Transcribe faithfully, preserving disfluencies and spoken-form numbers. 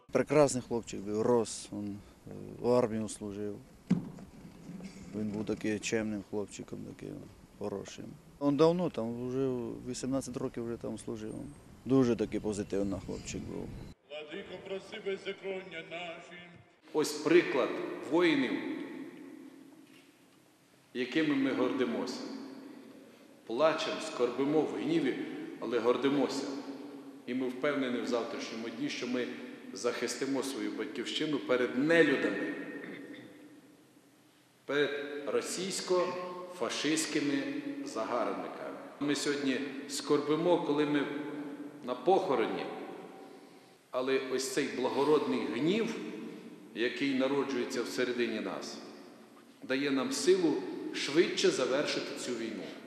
Прекрасний хлопчик був, рос, він в армію служив. Він був таким чемним хлопчиком, таким хорошим. Він давно, там, вже вісімнадцять років вже там служив. Дуже такий позитивний хлопчик був. Владико, проси беззаконня наші. Ось приклад воїнів, якими ми гордимося. Плачемо, скорбимо в гніві, але гордимося. І ми впевнені в завтрашньому дні, що ми захистимо свою батьківщину перед нелюдами, перед російсько-фашистськими загарбниками. Ми сьогодні скорбимо, коли ми на похороні, але ось цей благородний гнів, який народжується всередині нас, дає нам силу швидше завершити цю війну.